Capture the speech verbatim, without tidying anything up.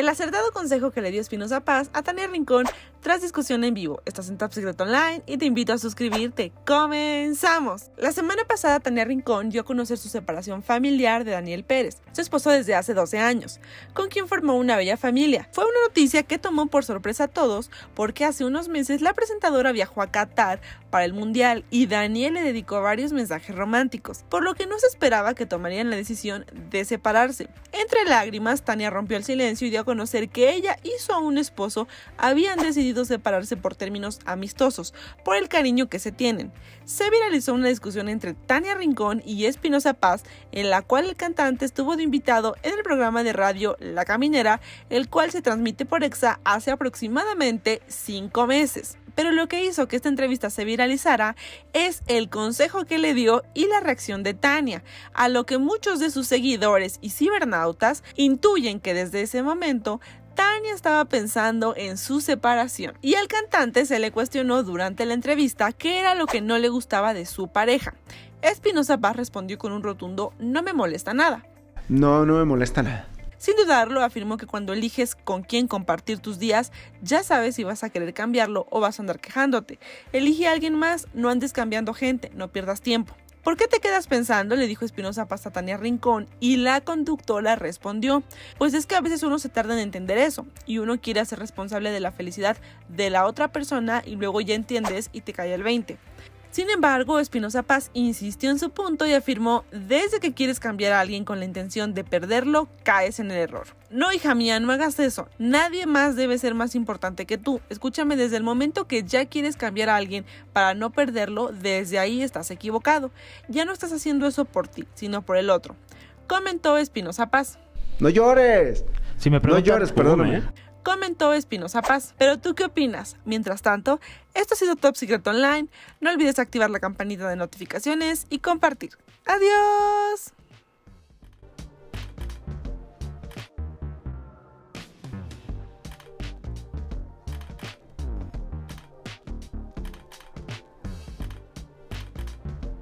El acertado consejo que le dio Espinosa Paz a Tania Rincón tras discusión en vivo. Estás en Top Secret Online y te invito a suscribirte. ¡Comenzamos! La semana pasada Tania Rincón dio a conocer su separación familiar de Daniel Pérez, su esposo desde hace doce años, con quien formó una bella familia. Fue una noticia que tomó por sorpresa a todos porque hace unos meses la presentadora viajó a Qatar para el Mundial y Daniel le dedicó varios mensajes románticos, por lo que no se esperaba que tomarían la decisión de separarse. Entre lágrimas, Tania rompió el silencio y dio a conocer que ella y su aún esposo habían decidido separarse por términos amistosos, por el cariño que se tienen. Se viralizó una discusión entre Tania Rincón y Espinosa Paz, en la cual el cantante estuvo de invitado en el programa de radio La Caminera, el cual se transmite por Exa hace aproximadamente cinco meses. Pero lo que hizo que esta entrevista se viralizara es el consejo que le dio y la reacción de Tania, a lo que muchos de sus seguidores y cibernautas intuyen que desde ese momento Tania estaba pensando en su separación. Y al cantante se le cuestionó durante la entrevista qué era lo que no le gustaba de su pareja. Espinosa Paz respondió con un rotundo "no me molesta nada". No, no me molesta nada. Sin dudarlo, afirmó que cuando eliges con quién compartir tus días, ya sabes si vas a querer cambiarlo o vas a andar quejándote. Elige a alguien más, no andes cambiando gente, no pierdas tiempo. ¿Por qué te quedas pensando?, le dijo Espinosa Paz a Tania Rincón, y la conductora respondió: pues es que a veces uno se tarda en entender eso, y uno quiere hacer responsable de la felicidad de la otra persona y luego ya entiendes y te cae el veinte. Sin embargo, Espinosa Paz insistió en su punto y afirmó: desde que quieres cambiar a alguien con la intención de perderlo, caes en el error. No, hija mía, no hagas eso. Nadie más debe ser más importante que tú. Escúchame, desde el momento que ya quieres cambiar a alguien para no perderlo, desde ahí estás equivocado. Ya no estás haciendo eso por ti, sino por el otro, comentó Espinosa Paz. No llores. Si me no llores, perdóname. ¿eh? Comentó Espinosa Paz. ¿Pero tú qué opinas? Mientras tanto, esto ha sido Top Secret Online. No olvides activar la campanita de notificaciones y compartir. ¡Adiós!